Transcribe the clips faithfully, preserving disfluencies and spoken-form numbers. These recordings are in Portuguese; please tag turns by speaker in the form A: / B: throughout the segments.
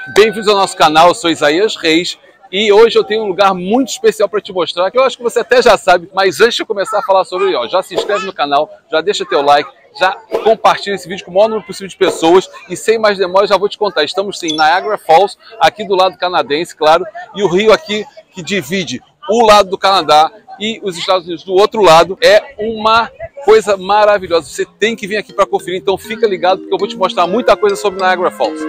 A: Bem-vindos ao nosso canal, eu sou Isaías Reis e hoje eu tenho um lugar muito especial para te mostrar, que eu acho que você até já sabe, mas antes de eu começar a falar sobre ele, ó, já se inscreve no canal, já deixa teu like, já compartilha esse vídeo com o maior número possível de pessoas e sem mais demoras já vou te contar. Estamos sim em Niagara Falls, aqui do lado canadense, claro, e o rio aqui que divide o lado do Canadá e os Estados Unidos do outro lado é uma coisa maravilhosa. Você tem que vir aqui para conferir, então fica ligado porque eu vou te mostrar muita coisa sobre Niagara Falls.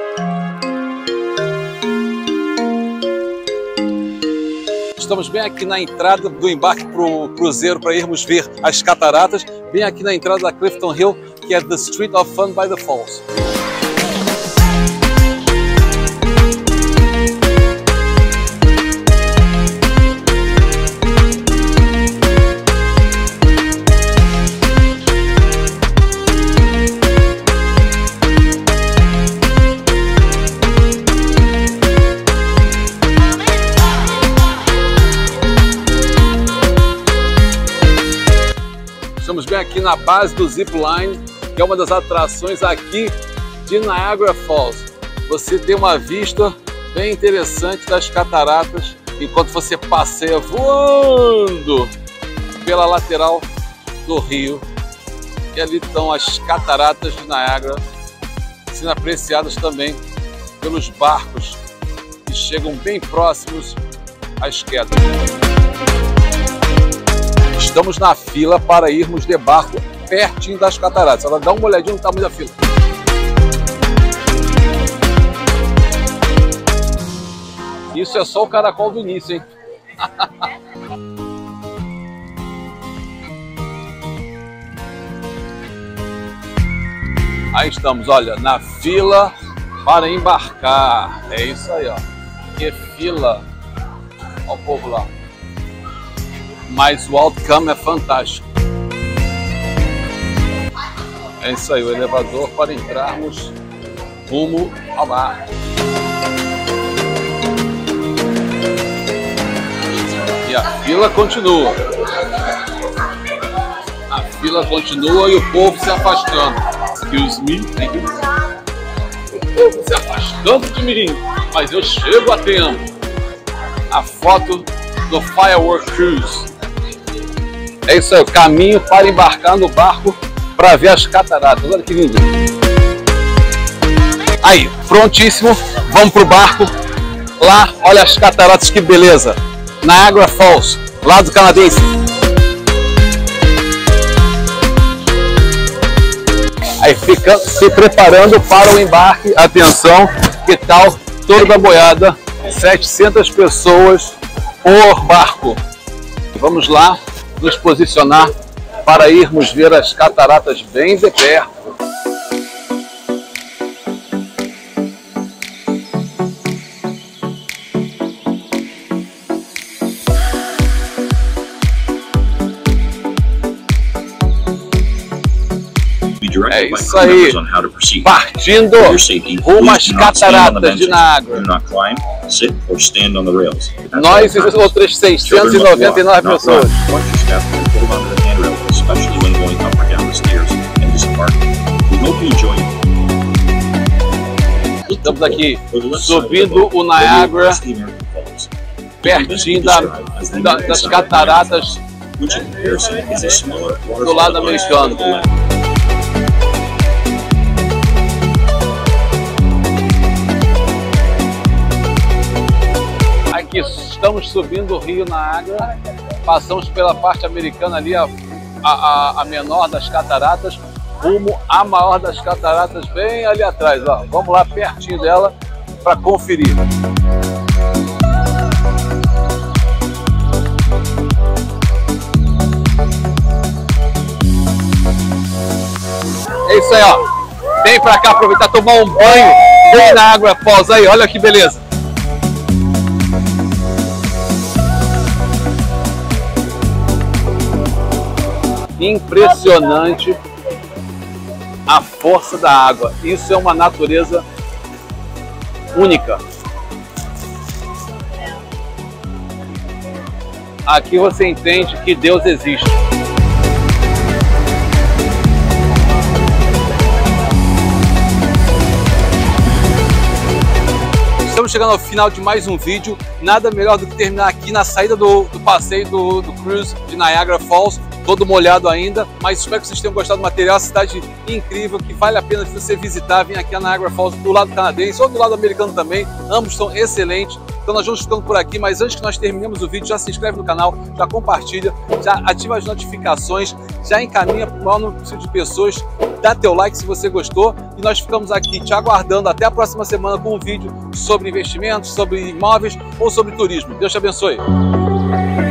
A: Estamos bem aqui na entrada do embarque para o cruzeiro para irmos ver as cataratas, bem aqui na entrada da Clifton Hill, que é The Street of Fun by the Falls. Estamos bem aqui na base do Zipline, que é uma das atrações aqui de Niagara Falls. Você tem uma vista bem interessante das cataratas, enquanto você passeia voando pela lateral do rio. E ali estão as cataratas de Niagara, sendo apreciadas também pelos barcos que chegam bem próximos às quedas. Estamos na fila para irmos de barco pertinho das cataratas. Agora dá uma olhadinha no tamanho da fila. Isso é só o caracol do início, hein? Aí estamos, olha, na fila para embarcar. É isso aí, ó. Que fila. Olha o povo lá. Mas o outcome é fantástico. É isso aí, o elevador para entrarmos rumo ao mar. E a fila continua. A fila continua e o povo se afastando. Excuse me. O povo se afastando de mim, mas eu chego a tempo. A foto do Firework Cruise. É isso aí, o caminho para embarcar no barco para ver as cataratas. Olha que lindo. Aí, prontíssimo. Vamos pro barco. Lá, olha as cataratas, que beleza. Niagara Falls, lado canadense. Aí, fica se preparando para o embarque. Atenção, que tal toda a boiada? setecentas pessoas por barco. Vamos lá nos posicionar para irmos ver as cataratas bem de perto. É isso aí, partindo rumo às cataratas de Niagara. Nós e outras seiscentas e noventa e nove pessoas. Estamos aqui subindo o Niagara, pertinho da, da, das cataratas do lado americano. Aqui estamos subindo o rio Niagara, passamos pela parte americana ali, a, a, a menor das cataratas, rumo à maior das cataratas, bem ali atrás. Ó. Vamos lá pertinho dela para conferir. É isso aí, ó. Vem para cá aproveitar, tomar um banho bem na Niagara Falls aí, olha que beleza. Impressionante a força da água. Isso é uma natureza única. Aqui você entende que Deus existe. Estamos chegando ao final de mais um vídeo. Nada melhor do que terminar aqui na saída do, do passeio do, do cruise de Niagara Falls. Todo molhado ainda, mas espero que vocês tenham gostado do material. Uma cidade incrível que vale a pena você visitar. Vem aqui a Niagara Falls do lado canadense ou do lado americano também. Ambos são excelentes. Então nós vamos ficando por aqui, mas antes que nós terminemos o vídeo, já se inscreve no canal, já compartilha, já ativa as notificações, já encaminha para o maior número possível de pessoas, dá teu like se você gostou e nós ficamos aqui te aguardando até a próxima semana com um vídeo sobre investimentos, sobre imóveis ou sobre turismo. Deus te abençoe!